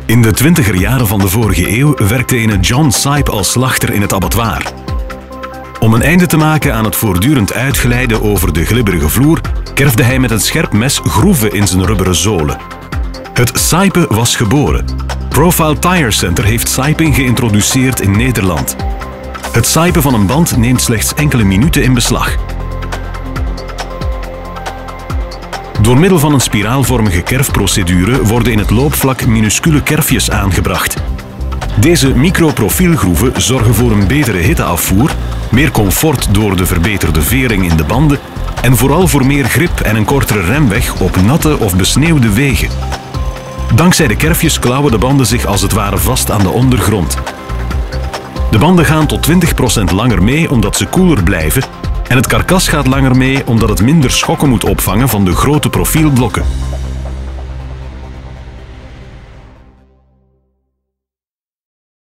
In de 20er jaren van de vorige eeuw werkte ene John Sipe als slachter in het abattoir. Om een einde te maken aan het voortdurend uitglijden over de glibberige vloer, kerfde hij met een scherp mes groeven in zijn rubberen zolen. Het sipen was geboren. Profile Tire Center heeft siping geïntroduceerd in Nederland. Het sipen van een band neemt slechts enkele minuten in beslag. Door middel van een spiraalvormige kerfprocedure worden in het loopvlak minuscule kerfjes aangebracht. Deze microprofielgroeven zorgen voor een betere hitteafvoer, meer comfort door de verbeterde vering in de banden en vooral voor meer grip en een kortere remweg op natte of besneeuwde wegen. Dankzij de kerfjes klauwen de banden zich als het ware vast aan de ondergrond. De banden gaan tot 20% langer mee omdat ze koeler blijven en het karkas gaat langer mee omdat het minder schokken moet opvangen van de grote profielblokken.